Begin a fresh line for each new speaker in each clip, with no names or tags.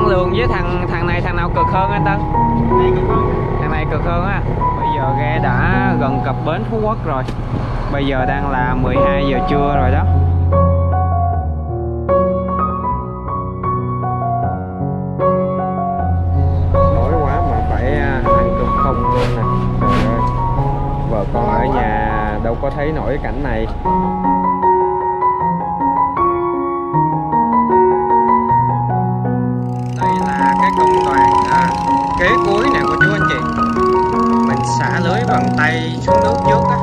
Lương với thằng này, thằng nào cực hơn anh Tân? Thằng này cực hơn á. Bây giờ ghe đã gần cập bến Phú Quốc rồi. Bây giờ đang là 12 giờ trưa rồi đó. Đói quá mà phải ăn cơm không luôn nè. Trời ơi, vợ con ở nhà đâu có thấy nổi cảnh này. Đây là cái công đoạn kế cuối nè của chú anh chị. Mình xả lưới bằng tay xuống nước trước á.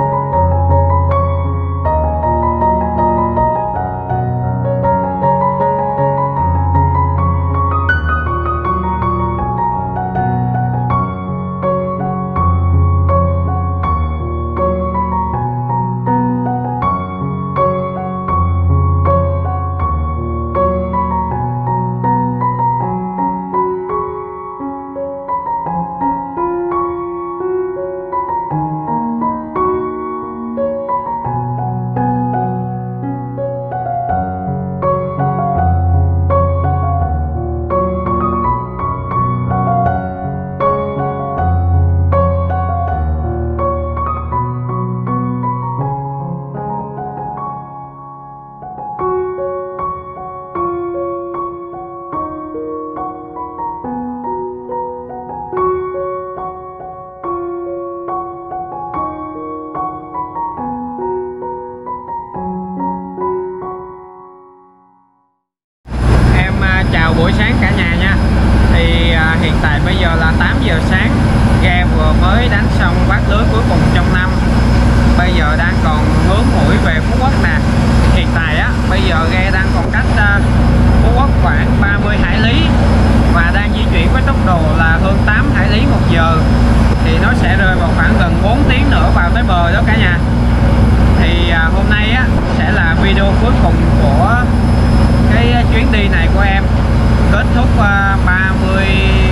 Buổi sáng cả nhà nha. Thì hiện tại bây giờ là 8 giờ sáng. Ghe vừa mới đánh xong vác lưới cuối cùng trong năm. Bây giờ đang còn hướng mũi về Phú Quốc nè. Hiện tại á, bây giờ ghe đang còn cách Phú Quốc khoảng 30 hải lý và đang di chuyển với tốc độ là hơn 8 hải lý một giờ. Thì nó sẽ rơi vào khoảng gần 4 tiếng nữa vào tới bờ đó cả nhà. Thì hôm nay á sẽ là video cuối cùng của cái chuyến đi này của em. Kết thúc 31,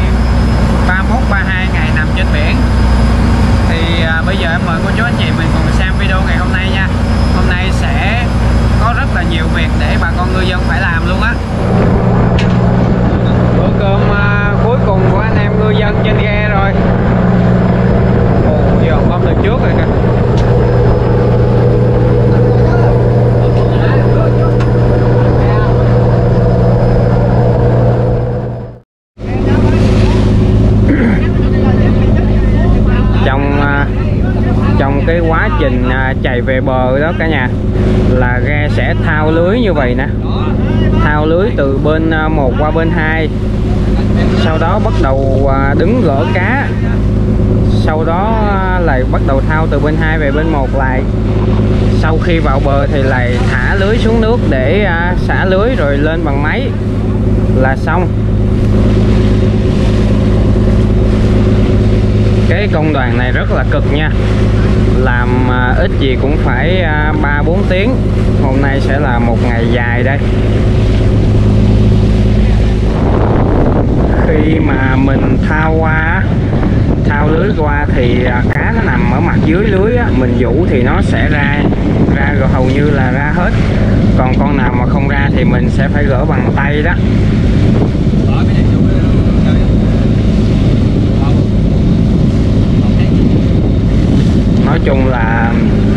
32 ngày nằm trên biển. Thì bây giờ em mời cô chú anh chị mình cùng xem video ngày hôm nay nha. Hôm nay sẽ có rất là nhiều việc để bà con ngư dân phải làm luôn á. Bữa cơm cuối cùng của anh em ngư dân trên ghe rồi. Ồ, giờ bấm từ trước rồi kìa. Trong cái quá trình chạy về bờ đó cả nhà là ghe sẽ thao lưới như vậy nè, thao lưới từ bên 1 qua bên 2, sau đó bắt đầu đứng gỡ cá, sau đó lại bắt đầu thao từ bên 2 về bên 1 lại. Sau khi vào bờ thì lại thả lưới xuống nước để xả lưới rồi lên bằng máy là xong. Cái công đoạn này rất là cực nha, làm ít gì cũng phải 3-4 tiếng. Hôm nay sẽ là một ngày dài đây. Khi mà mình thao lưới qua thì cá nó nằm ở mặt dưới lưới á, mình vũ thì nó sẽ ra rồi, hầu như là ra hết. Còn con nào mà không ra thì mình sẽ phải gỡ bằng tay đó. Nói chung là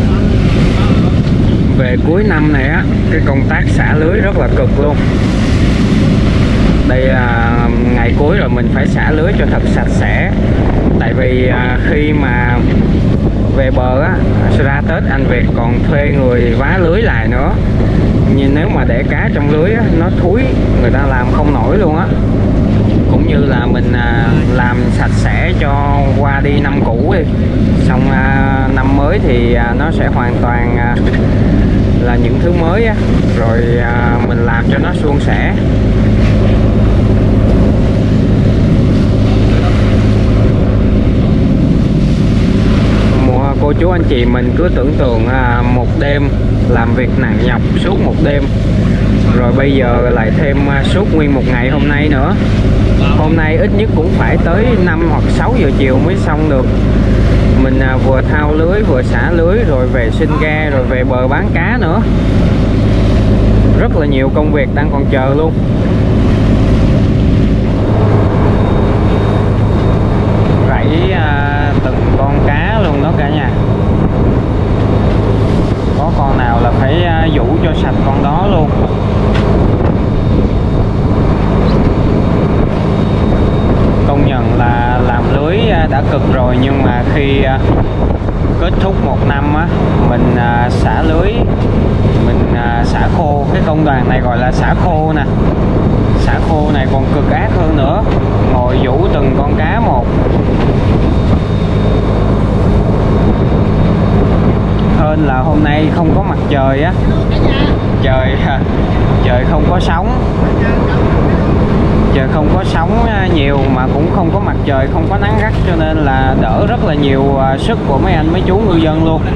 về cuối năm này á, cái công tác xả lưới rất là cực luôn. Đây là ngày cuối rồi, mình phải xả lưới cho thật sạch sẽ. Tại vì khi mà về bờ á, ra Tết anh Việt còn thuê người vá lưới lại nữa. Nhưng nếu mà để cá trong lưới á, nó thúi, người ta làm không nổi luôn á. Cũng như là mình làm sạch sẽ cho qua đi năm cũ đi, xong năm mới thì nó sẽ hoàn toàn là những thứ mới á. Rồi mình làm cho nó suôn sẻ. Cô chú anh chị mình cứ tưởng tượng một đêm làm việc nặng nhọc suốt một đêm, rồi bây giờ lại thêm suốt nguyên một ngày hôm nay nữa. Hôm nay ít nhất cũng phải tới 5 hoặc 6 giờ chiều mới xong được. Mình vừa thao lưới vừa xả lưới rồi về sinh ghe rồi về bờ bán cá nữa. Rất là nhiều công việc đang còn chờ luôn. sạch con đó luôn. Công nhận là làm lưới đã cực rồi, nhưng mà khi kết thúc một năm á, mình xả lưới, mình xả khô. Cái công đoạn này gọi là xả khô nè. Xả khô này còn cực ác hơn nữa, ngồi vũ từng con cá một. Hơn là hôm nay không có mặt trời á, trời không có sóng, trời không có sóng nhiều mà cũng không có mặt trời, không có nắng gắt, cho nên là đỡ rất là nhiều sức của mấy anh mấy chú ngư dân luôn.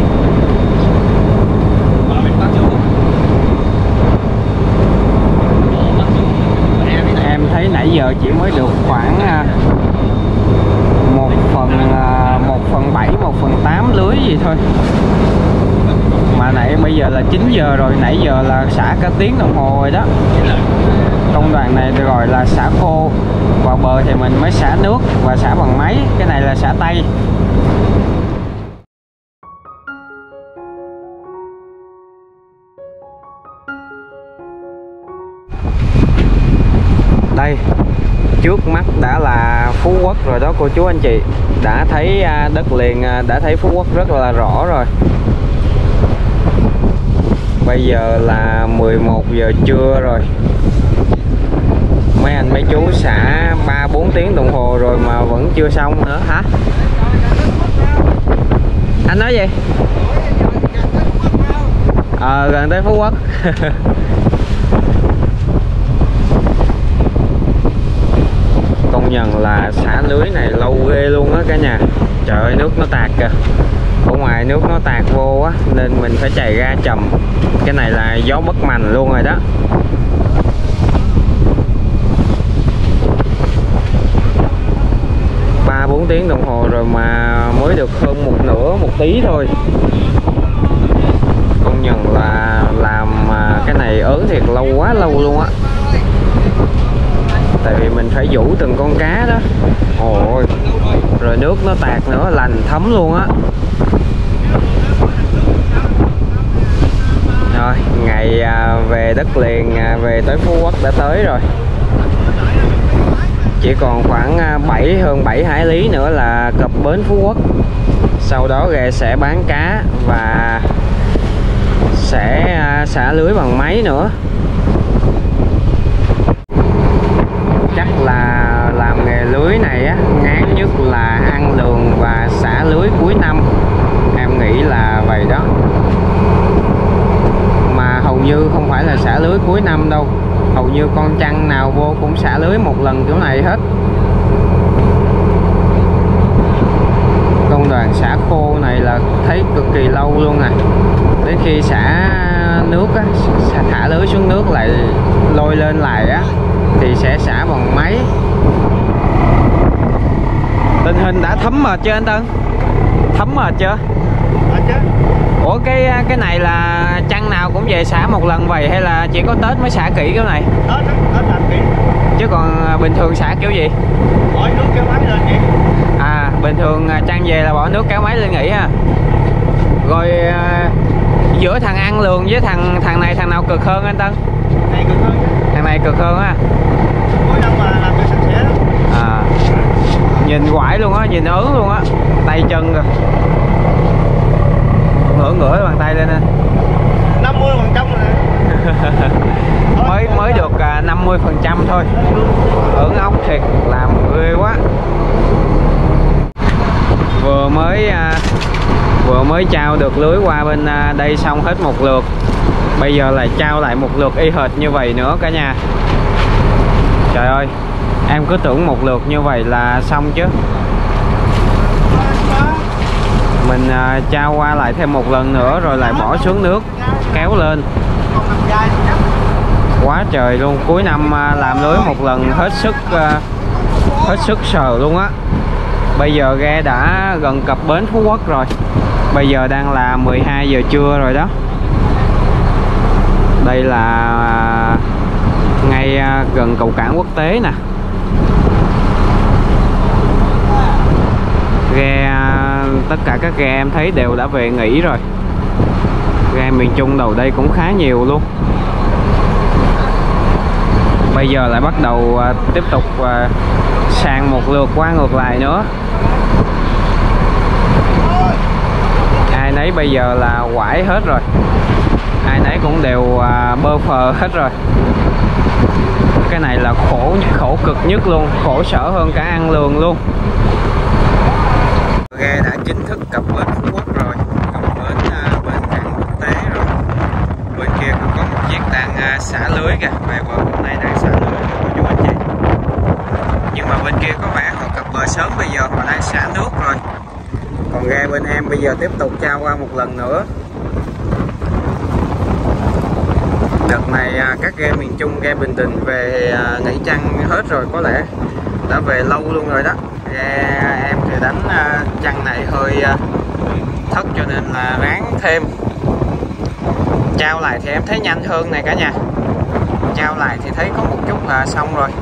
Em thấy nãy giờ chỉ mới được khoảng 1/7, 1/8 lưới gì thôi. Mà nãy bây giờ là 9 giờ rồi, nãy giờ là xả cả tiếng đồng hồ rồi đó. Công đoạn này được gọi là xả khô. Vào bờ thì mình mới xả nước và xả bằng máy. Cái này là xả tay. Đây, trước mắt đã là Phú Quốc rồi đó cô chú anh chị. Đã thấy đất liền, đã thấy Phú Quốc rất là rõ rồi. Bây giờ là 11 giờ trưa rồi. Mấy anh mấy chú xả 3-4 tiếng đồng hồ rồi mà vẫn chưa xong nữa hả? Anh nói gì? Gần tới Phú Quốc. Công nhận là xả lưới này lâu ghê luôn á cả nhà. Trời ơi, nước nó tạt kìa. Ở ngoài nước nó tạt vô á, nên mình phải chạy ra chầm. Cái này là gió bất mành luôn rồi đó. Ba 4 tiếng đồng hồ rồi mà mới được hơn một nửa, một tí thôi. Công nhận là làm cái này ớn thiệt lâu, quá lâu luôn á. Tại vì mình phải vũ từng con cá đó. Ôi, rồi nước nó tạt nữa, lành thấm luôn á. Rồi, ngày về đất liền, về tới Phú Quốc đã tới rồi. Chỉ còn khoảng hơn 7 hải lý nữa là cập bến Phú Quốc. Sau đó ghe sẽ bán cá và sẽ xả lưới bằng máy nữa. Chắc là làm nghề lưới này á, ngán nhất là ăn lường và xả lưới cuối năm. Em nghĩ là vậy đó. Mà hầu như không phải là xả lưới cuối năm đâu. Hầu như con trăng nào vô cũng xả lưới một lần kiểu này hết. Công đoạn xả khô này là thấy cực kỳ lâu luôn nè. Đến khi xả nước á, thả lưới xuống nước lại lôi lên lại á, thì sẽ xả bằng máy. Tình hình đã thấm mệt chưa anh Tân? Thấm mệt chưa? Ủa cái này là chăng nào cũng về xả một lần vậy, hay là chỉ có Tết mới xả kỹ cái này?
Tết làm kỹ.
Chứ còn bình thường xả kiểu gì?
Bỏ nước kéo máy lên vậy.
À, bình thường chăng về là bỏ nước kéo máy lên nghỉ ha. Rồi giữa thằng ăn lường với thằng này, thằng nào cực hơn anh Tân?
Này cực hơn.
Thằng này cực hơn á.
Cuối năm mà làm cho sạch sẽ lắm.
À, nhìn quải luôn á, nhìn ớn luôn á, tay chân rồi. Ngửa bàn tay lên nè.
50% rồi.
mới được 50% thôi. Ớn ốc thiệt, làm ghê quá. Vừa mới trao được lưới qua bên đây xong hết một lượt. Bây giờ lại trao lại một lượt y hệt như vậy nữa cả nhà. Trời ơi, em cứ tưởng một lượt như vậy là xong chứ. Mình trao qua lại thêm một lần nữa rồi lại bỏ xuống nước kéo lên. Quá trời luôn. Cuối năm làm lưới một lần hết sức sờ luôn á. Bây giờ ghe đã gần cập bến Phú Quốc rồi. Bây giờ đang là 12 giờ trưa rồi đó. Đây là ngay gần cầu cảng quốc tế nè. Ghe tất cả các ghe em thấy đều đã về nghỉ rồi. Ghe miền Trung đầu đây cũng khá nhiều luôn. Bây giờ lại bắt đầu tiếp tục sang một lượt qua ngược lại nữa. Ai nấy bây giờ là quải hết rồi, ai nấy cũng đều bơ phờ hết rồi. Cái này là khổ cực nhất luôn, khổ sở hơn cả ăn lường luôn. Ghe đã chính thức cập bến Phú Quốc rồi, cập bến bên cảng quốc tế rồi. Bên kia cũng có một chiếc đang xả lưới kìa, về bờ hôm nay đang xả lưới rồi cô chú anh chị. Nhưng mà bên kia có vẻ họ cập bờ sớm, bây giờ họ đang xả nước rồi. Còn ghe bên em bây giờ tiếp tục trao qua một lần nữa. Đợt này các ghe miền Trung, ghe Bình Định về nghỉ chăng hết rồi, có lẽ đã về lâu luôn rồi đó. Ghe em thì đánh chăng này hơi thất cho nên là ráng thêm. Trao lại thì em thấy nhanh hơn này cả nhà. Trao lại thì thấy có một chút là xong rồi.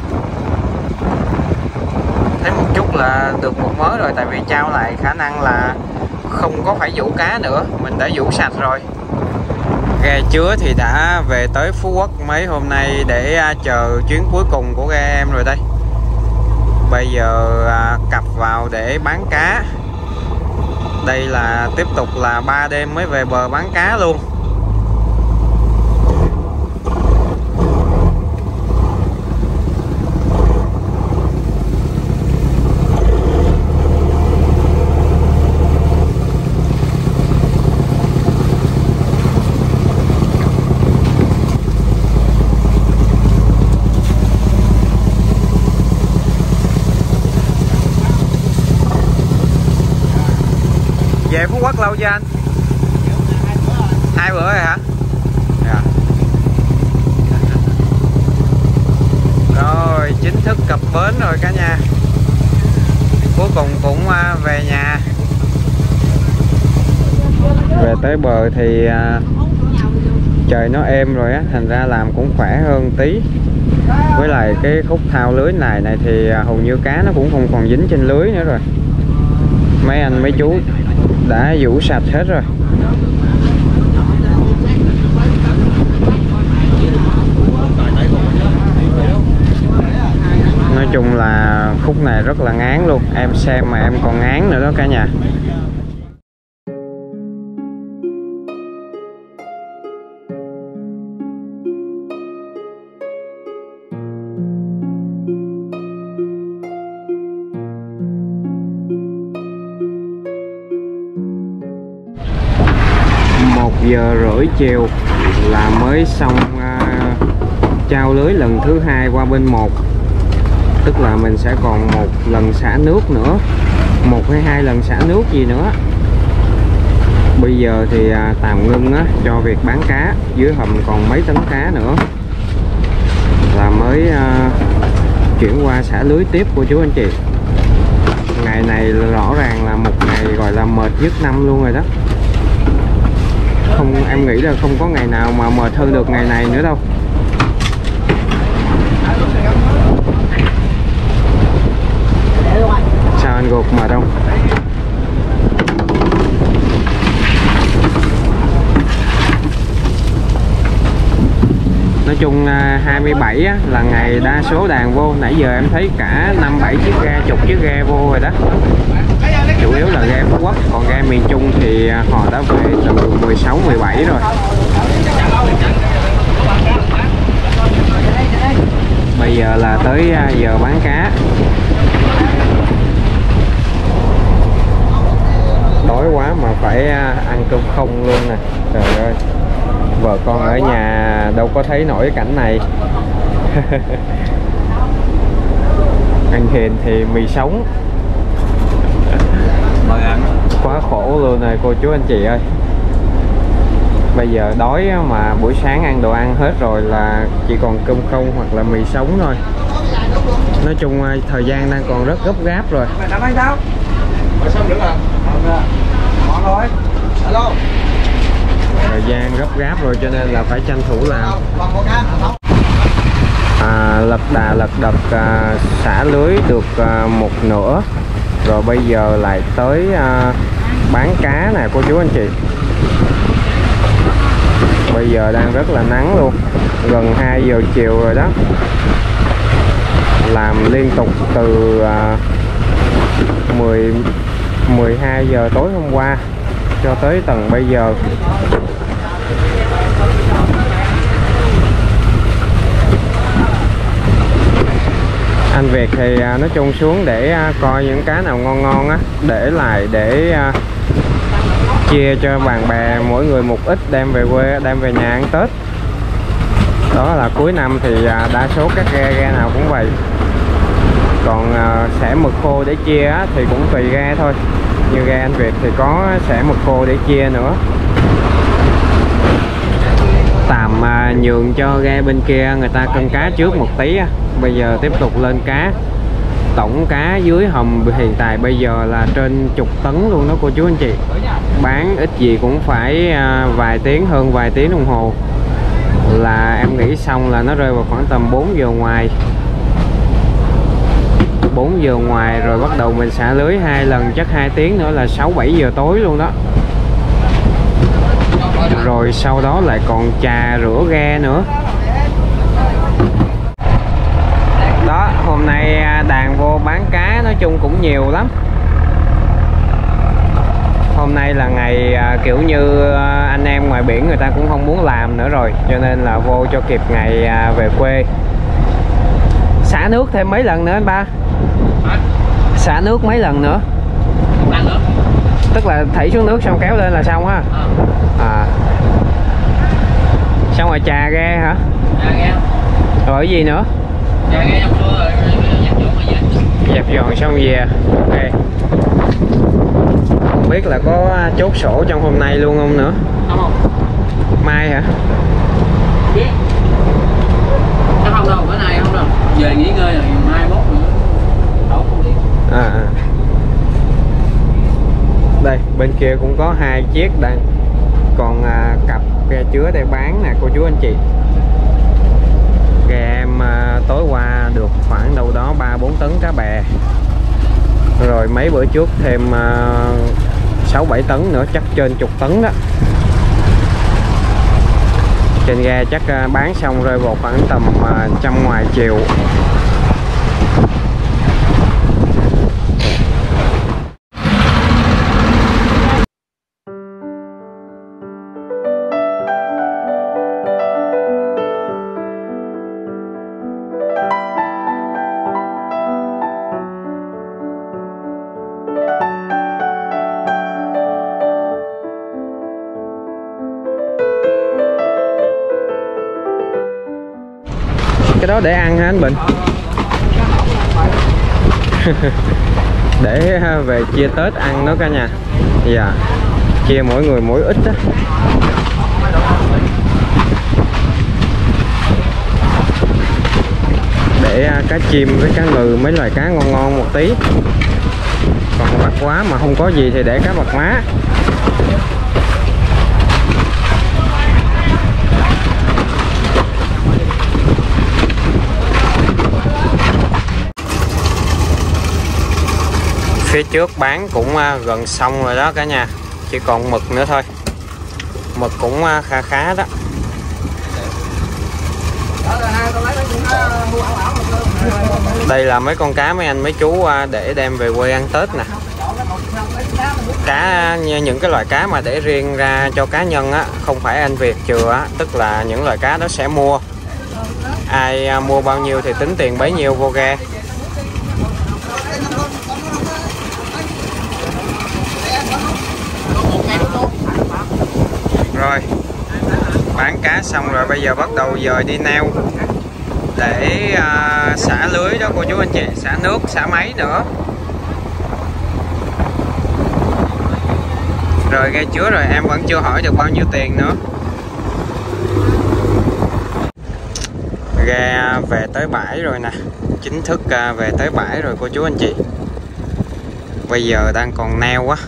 Thấy một chút là được một mớ rồi, tại vì trao lại khả năng là không có phải vũ cá nữa, mình đã vũ sạch rồi. Ghe chứa thì đã về tới Phú Quốc mấy hôm nay để chờ chuyến cuối cùng của ghe em rồi đây. Bây giờ cặp vào để bán cá. Đây là tiếp tục là 3 đêm mới về bờ bán cá luôn. Về Phú Quốc lâu chưa anh? 2 bữa rồi hả? Dạ. Rồi chính thức cập bến rồi cả nhà. Cuối cùng cũng về nhà. Về tới bờ thì trời nó êm rồi á, thành ra làm cũng khỏe hơn tí. Với lại cái khúc thao lưới này thì hầu như cá nó cũng không còn dính trên lưới nữa rồi. Mấy anh mấy chú đã vũ sạch hết rồi. Nói chung là khúc này rất là ngán luôn. Em xem mà em còn ngán nữa đó cả nhà. Giờ rưỡi chiều là mới xong trao lưới lần thứ 2 qua bên 1. Tức là mình sẽ còn một lần xả nước nữa, 1 hay 2 lần xả nước gì nữa. Bây giờ thì tạm ngưng cho việc bán cá. Dưới hầm còn mấy tấn cá nữa là mới chuyển qua xả lưới tiếp cô chú anh chị. Ngày này rõ ràng là một ngày gọi là mệt nhất năm luôn rồi đó. Không, em nghĩ là không có ngày nào mà mệt hơn được ngày này nữa đâu. Sao anh gục mệt không? Nói chung 27 á, là ngày đa số đàn vô. Nãy giờ em thấy cả 5-7 chiếc ghe, chục chiếc ghe vô rồi đó. Chủ yếu là ghe Phú Quốc, còn ghe miền Trung thì họ đã về từ 16-17 rồi. Bây giờ là tới giờ bán cá. Đói quá mà phải ăn cơm không luôn nè. Trời ơi, vợ con ở nhà đâu có thấy nổi cảnh này. Ăn Hiền thì mì sống. Quá khổ luôn này cô chú anh chị ơi. Bây giờ đói mà buổi sáng ăn đồ ăn hết rồi là chỉ còn cơm không hoặc là mì sống thôi. Nói chung thời gian đang còn rất gấp gáp rồi. Thời gian gấp gáp rồi cho nên là phải tranh thủ làm. Lật đà lật đật xả lưới được một nửa. Rồi bây giờ lại tới bán cá nè cô chú anh chị. Bây giờ đang rất là nắng luôn, gần 2 giờ chiều rồi đó. Làm liên tục từ 12 giờ tối hôm qua cho tới tận bây giờ. Anh Việt thì nói chung xuống để coi những cá nào ngon ngon á, để lại để chia cho bạn bè, mỗi người một ít đem về quê, đem về nhà ăn Tết. Đó là cuối năm thì đa số các ghe nào cũng vậy. Còn xẻ mực khô để chia á, thì cũng tùy ghe thôi. Như ghe anh Việt thì có xẻ mực khô để chia nữa. Tạm nhường cho ghe bên kia người ta cân cá trước một tí á. Bây giờ tiếp tục lên cá. Tổng cá dưới hầm hiện tại bây giờ là trên chục tấn luôn đó cô chú anh chị. Bán ít gì cũng phải vài tiếng, hơn vài tiếng đồng hồ là em nghĩ xong, là nó rơi vào khoảng tầm 4 giờ ngoài. 4 giờ ngoài rồi bắt đầu mình xả lưới 2 lần, chắc 2 tiếng nữa là 6-7 giờ tối luôn đó. Rồi sau đó lại còn chà rửa ghe nữa. Đó, hôm nay đàn vô bán cá nói chung cũng nhiều lắm. Hôm nay là ngày kiểu như anh em ngoài biển người ta cũng không muốn làm nữa rồi, cho nên là vô cho kịp ngày về quê. Xả nước thêm mấy lần nữa anh ba? Xả nước mấy lần nữa? Tức là thảy xuống nước xong kéo lên là xong ha? Xong rồi chà ghe hả? Rồi cái gì nữa? Dẹp dọn xong về. Ok. Không biết là có chốt sổ trong hôm nay luôn không nữa? Không. Mai hả? Biết. Chắc không đâu, bữa nay không đâu. Về nghỉ ngơi rồi mai mốt nữa. Đây, bên kia cũng có 2 chiếc đang còn cặp ghe chứa để bán nè cô chú anh chị. Ghe em tối qua được khoảng đâu đó 3-4 tấn cá bè. Rồi mấy bữa trước thêm 6-7 tấn nữa, chắc trên chục tấn đó. Trên ghe chắc bán xong rơi vào khoảng tầm 100 ngoài chiều. Cái đó để ăn hả anh Bình? Để về chia Tết ăn đó cả nhà. Dạ, chia mỗi người mỗi ít á. Để cá chim với cá ngừ, mấy loài cá ngon ngon một tí. Còn bạc quá mà không có gì thì để cá bạc má. Phía trước bán cũng gần xong rồi đó cả nhà, chỉ còn mực nữa thôi. Mực cũng khá khá đó. Đây là mấy con cá mấy anh mấy chú để đem về quê ăn Tết nè. Cá, những cái loại cá mà để riêng ra cho cá nhân á, không phải anh Việt chừa á, tức là những loại cá đó sẽ mua. Ai mua bao nhiêu thì tính tiền bấy nhiêu vô ghe. Rồi bán cá xong rồi, bây giờ bắt đầu giờ đi neo để xả lưới đó cô chú anh chị, xả nước, xả máy nữa. Rồi ghe chứa rồi, em vẫn chưa hỏi được bao nhiêu tiền nữa. Ghe về tới bãi rồi nè, chính thức về tới bãi rồi cô chú anh chị. Bây giờ đang còn neo quá.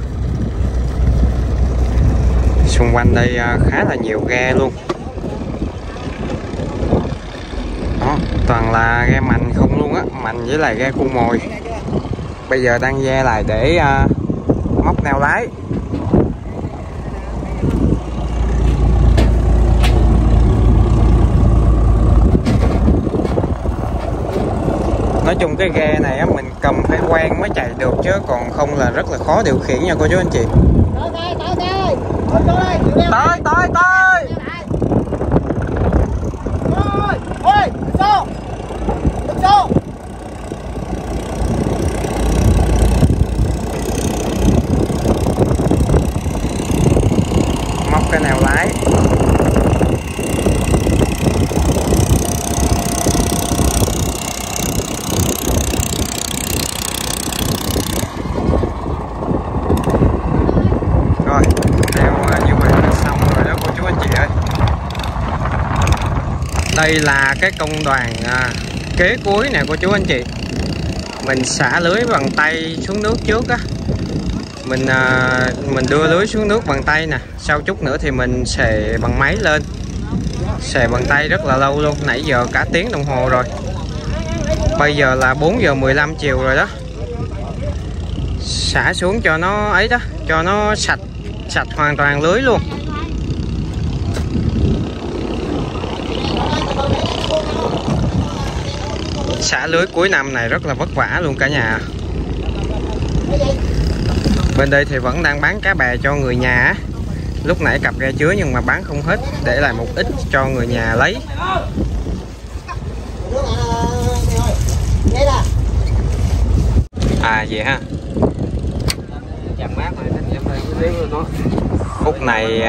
Xung quanh đây khá là nhiều ghe luôn. Đó, toàn là ghe mành không luôn á, mành với lại ghe cu mồi. Bây giờ đang ghe lại để móc neo lái. Nói chung cái ghe này á, mình cầm phải quen mới chạy được, chứ còn không là rất là khó điều khiển nha cô chú anh chị. Móc cái nèo lái. Rồi, neo như vậy là xong rồi đó cô chú anh chị ơi. Đây là cái công đoạn kế cuối nè cô chú anh chị. Mình xả lưới bằng tay xuống nước trước á. Mình đưa lưới xuống nước bằng tay nè. Sau chút nữa thì mình xề bằng máy lên. Xề bằng tay rất là lâu luôn. Nãy giờ cả tiếng đồng hồ rồi. Bây giờ là 4 giờ 15 chiều rồi đó. Xả xuống cho nó ấy đó, cho nó sạch hoàn toàn lưới luôn. Xả lưới cuối năm này rất là vất vả luôn cả nhà. Bên đây thì vẫn đang bán cá bè cho người nhà. Lúc nãy cặp ghe chứa nhưng mà bán không hết, để lại một ít cho người nhà lấy. À vậy ha. Khúc này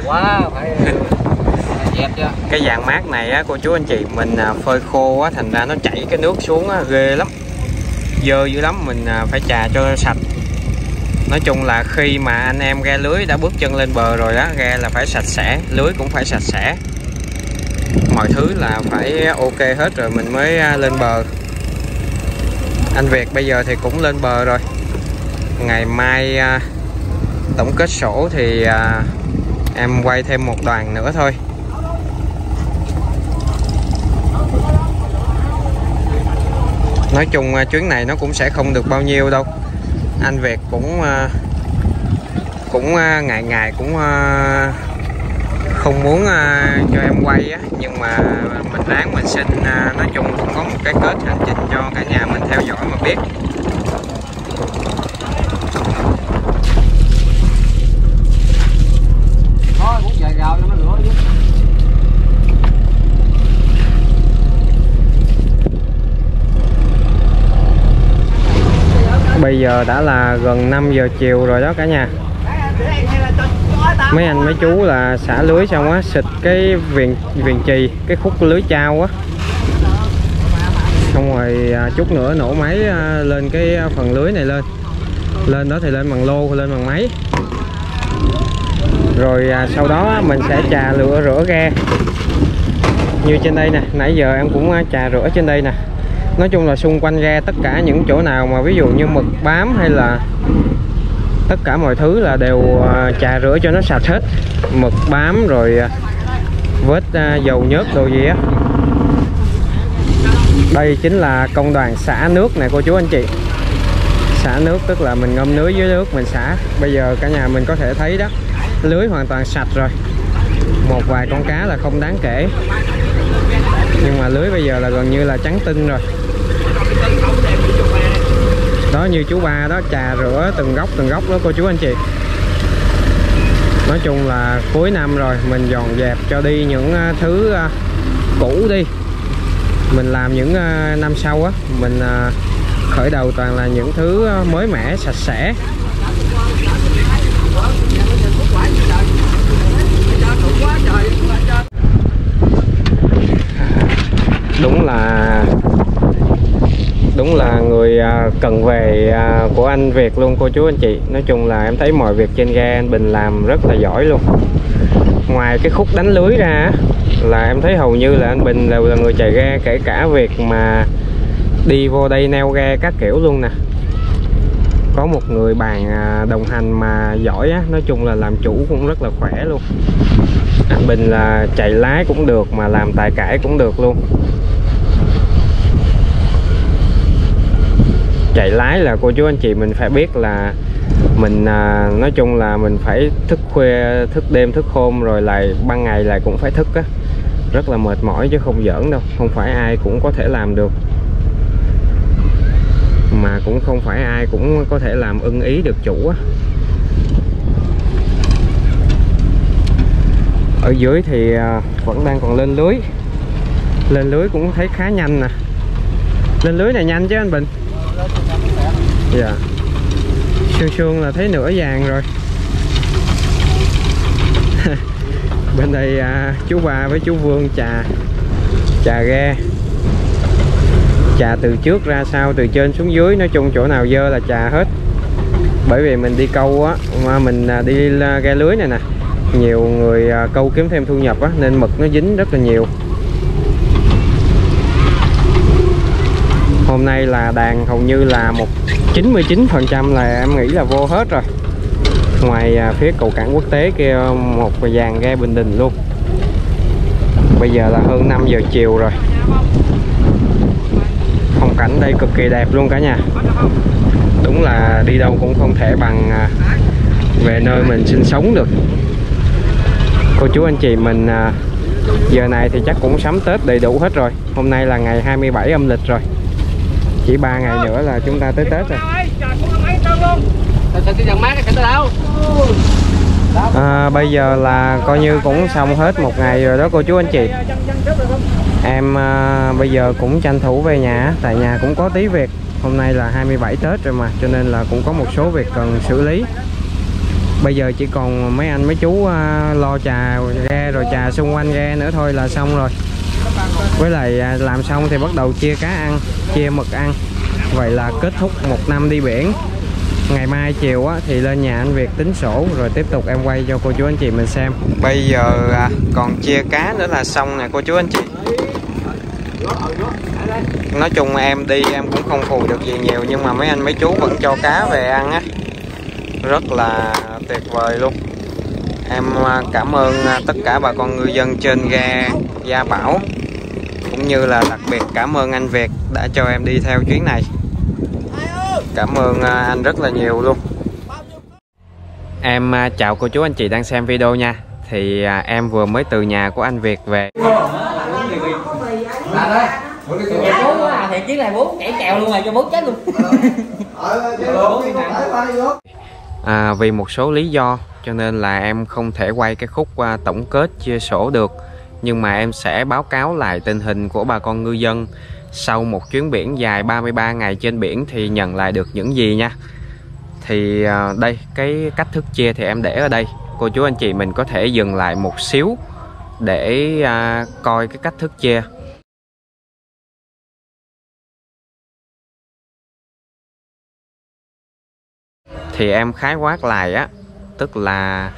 cái dàn mát này á cô chú anh chị, mình phơi khô á, thành ra nó chảy cái nước xuống á, ghê lắm, dơ dữ lắm. Mình phải chà cho sạch. Nói chung là khi mà anh em ghe lưới đã bước chân lên bờ rồi đó, ghe là phải sạch sẽ, lưới cũng phải sạch sẽ, mọi thứ là phải ok hết rồi mình mới lên bờ. Anh Việt bây giờ thì cũng lên bờ rồi. Ngày mai tổng kết sổ thì em quay thêm một đoàn nữa thôi. Nói chung chuyến này nó cũng sẽ không được bao nhiêu đâu. Anh Việt cũng ngày cũng không muốn cho em quay á, nhưng mà mình ráng mình xin. Nói chung cũng có một cái kết hành trình cho cả nhà mình theo dõi mà biết.
Thôi cũng chạy gạo cho nó lửa chứ.
Bây giờ đã là gần 5 giờ chiều rồi đó cả nhà. Mấy anh mấy chú là xả lưới xong á, xịt cái viền chì, cái khúc lưới trao á, xong rồi chút nữa nổ máy lên cái phần lưới này lên đó thì lên bằng lô, lên bằng máy. Rồi sau đó mình sẽ chà rửa ghe như trên đây nè. Nãy giờ em cũng chà rửa trên đây nè. Nói chung là xung quanh ghe tất cả những chỗ nào mà ví dụ như mực bám hay là tất cả mọi thứ là đều chà rửa cho nó sạch hết. Mực bám rồi vết dầu nhớt đồ gì á. Đây chính là công đoạn xả nước này cô chú anh chị. Xả nước tức là mình ngâm lưới dưới nước mình xả. Bây giờ cả nhà mình có thể thấy đó, lưới hoàn toàn sạch rồi. Một vài con cá là không đáng kể, nhưng mà lưới bây giờ là gần như là trắng tinh rồi. Đó, như chú Ba đó, chà rửa từng góc đó cô chú anh chị. Nói chung là cuối năm rồi, mình dọn dẹp cho đi những thứ cũ đi. Mình làm những năm sau á, mình khởi đầu toàn là những thứ mới mẻ, sạch sẽ. Đúng là người cần về của anh Việt luôn cô chú anh chị. Nói chung là em thấy mọi việc trên ghe anh Bình làm rất là giỏi luôn. Ngoài cái khúc đánh lưới ra là em thấy hầu như là anh Bình đều là người chạy ghe, kể cả việc mà đi vô đây neo ghe các kiểu luôn nè. Có một người bạn đồng hành mà giỏi á, nói chung là làm chủ cũng rất là khỏe luôn. Anh Bình là chạy lái cũng được mà làm tài cãi cũng được luôn. Chạy lái là cô chú anh chị mình phải biết là mình nói chung là mình phải thức khuya, thức đêm, thức hôm, rồi lại ban ngày lại cũng phải thức á. Rất là mệt mỏi chứ không giỡn đâu, không phải ai cũng có thể làm được. mà cũng không phải ai cũng có thể làm ưng ý được chủ á. Ở dưới thì vẫn đang còn lên lưới. Lên lưới cũng thấy khá nhanh nè. Lên lưới này nhanh chứ anh Bình? Dạ. Sương sương là thấy nửa vàng rồi. Bên đây chú Ba với chú Vương chà ghe. Chà từ trước ra sau, từ trên xuống dưới, nói chung chỗ nào dơ là chà hết. Bởi vì mình đi câu á, mà mình đi ghe lưới này nè, nhiều người câu kiếm thêm thu nhập á, nên mực nó dính rất là nhiều. Hôm nay là đàn hầu như là 99% là em nghĩ là vô hết rồi. Ngoài phía cầu cảng quốc tế kia một dàn ghe Bình Định luôn. Bây giờ là hơn 5 giờ chiều rồi. Phong cảnh đây cực kỳ đẹp luôn cả nhà. Đúng là đi đâu cũng không thể bằng về nơi mình sinh sống được. Cô chú anh chị mình giờ này thì chắc cũng sắm Tết đầy đủ hết rồi. Hôm nay là ngày 27 âm lịch rồi. Chỉ 3 ngày nữa là chúng ta tới Tết rồi. Bây giờ là coi như cũng xong hết một ngày rồi đó cô chú anh chị. Em bây giờ cũng tranh thủ về nhà, tại nhà cũng có tí việc. Hôm nay là 27 Tết rồi mà, cho nên là cũng có một số việc cần xử lý. Bây giờ chỉ còn mấy anh mấy chú lo chà ghe rồi chà xung quanh ghe nữa thôi là xong rồi. Với lại làm xong thì bắt đầu chia cá ăn, chia mực ăn. Vậy là kết thúc một năm đi biển. Ngày mai chiều á, thì lên nhà anh Việt tính sổ rồi tiếp tục em quay cho cô chú anh chị mình xem. Bây giờ còn chia cá nữa là xong nè cô chú anh chị. Nói chung em đi em cũng không phụ được gì nhiều, nhưng mà mấy anh mấy chú vẫn cho cá về ăn á, rất là tuyệt vời luôn. Em cảm ơn tất cả bà con ngư dân trên ghe Gia Bảo, cũng như là đặc biệt cảm ơn anh Việt đã cho em đi theo chuyến này. Cảm ơn anh rất là nhiều luôn. Em chào cô chú anh chị đang xem video nha. Thì em vừa mới từ nhà của anh Việt về.
Thì chiếc này bố nhảy kèo luôn rồi, cho bố chết luôn.
Vì một số lý do cho nên là em không thể quay cái khúc tổng kết chia sổ được. Nhưng mà em sẽ báo cáo lại tình hình của bà con ngư dân sau một chuyến biển dài 33 ngày trên biển thì nhận lại được những gì nha. Thì đây, cái cách thức chia thì em để ở đây. Cô chú anh chị mình có thể dừng lại một xíu để coi cái cách thức chia. Thì em khái quát lại á, tức là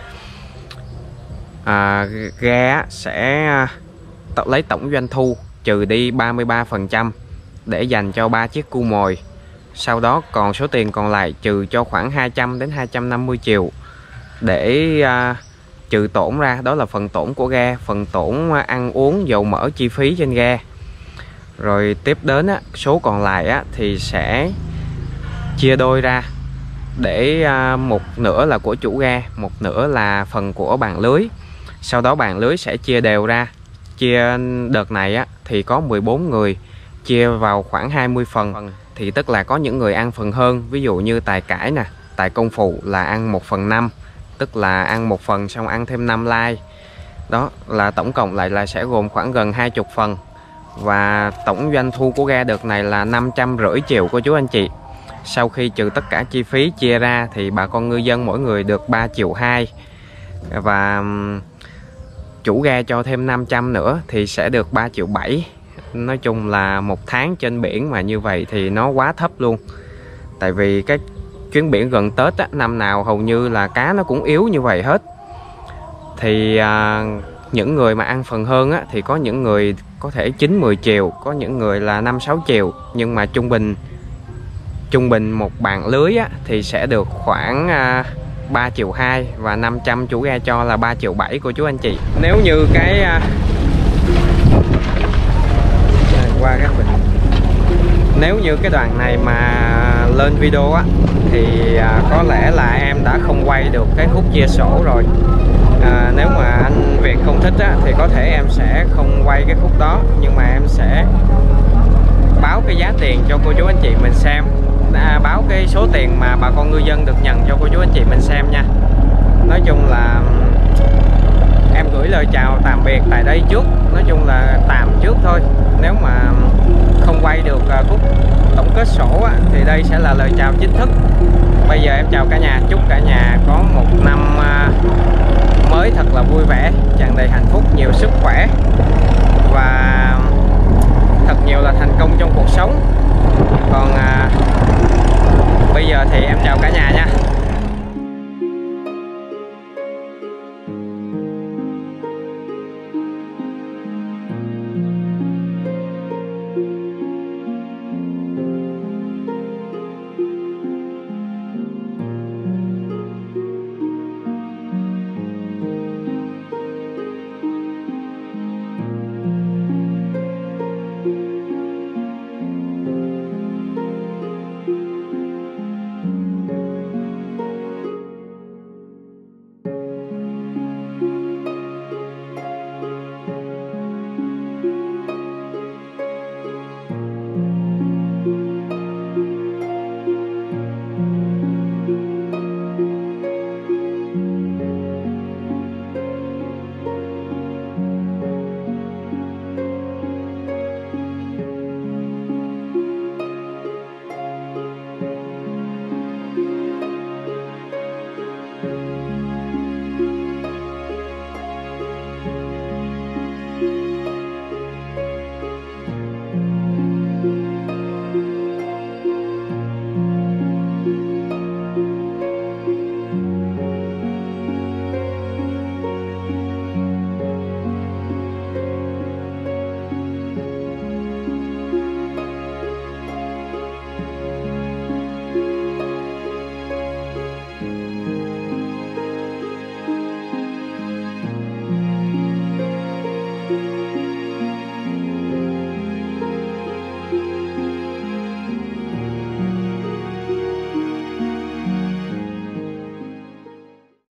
ghe sẽ lấy tổng doanh thu trừ đi 33% để dành cho 3 chiếc cu mồi. Sau đó còn số tiền còn lại trừ cho khoảng 200 đến 250 triệu để trừ tổn ra, đó là phần tổn của ghe, phần tổn ăn uống, dầu mỡ, chi phí trên ghe. Rồi tiếp đến á, số còn lại á, thì sẽ chia đôi ra để một nửa là của chủ ghe, một nửa là phần của bàn lưới. Sau đó bàn lưới sẽ chia đều ra. Chia đợt này á, thì có 14 người chia vào khoảng 20 phần. Thì tức là có những người ăn phần hơn. Ví dụ như tài cải nè, tài công phụ là ăn 1/5, tức là ăn 1 phần xong ăn thêm 5 like. Đó là tổng cộng lại là sẽ gồm khoảng gần 20 phần. Và tổng doanh thu của ghe đợt này là 550 triệu cô chú anh chị. Sau khi trừ tất cả chi phí chia ra thì bà con ngư dân mỗi người được 3,2 triệu. Và chủ ghe cho thêm 500 nữa thì sẽ được 3,7 triệu. Nói chung là một tháng trên biển mà như vậy thì nó quá thấp luôn. Tại vì cái chuyến biển gần Tết á, năm nào hầu như là cá nó cũng yếu như vậy hết. Thì những người mà ăn phần hơn á, thì có những người có thể 9-10 triệu, có những người là 5-6 triệu. Nhưng mà trung bình một bàn lưới á, thì sẽ được khoảng 3,2 triệu và 500 chủ ghe cho là 3,7 triệu cô chú anh chị. Nếu như cái qua các bình, nếu như cái đoạn này mà lên video á thì có lẽ là em đã không quay được cái khúc chia sổ rồi. Nếu mà anh Việt không thích á, thì có thể em sẽ không quay cái khúc đó, nhưng mà em sẽ báo cái giá tiền cho cô chú anh chị mình xem báo cái số tiền mà bà con ngư dân được nhận cho cô chú anh chị mình xem nha. Nói chung là em gửi lời chào tạm biệt tại đây trước. Nói chung là tạm trước thôi. Nếu mà không quay được khúc tổng kết sổ á, thì đây sẽ là lời chào chính thức. Bây giờ em chào cả nhà, chúc cả nhà có một năm mới thật là vui vẻ, tràn đầy hạnh phúc, nhiều sức khỏe và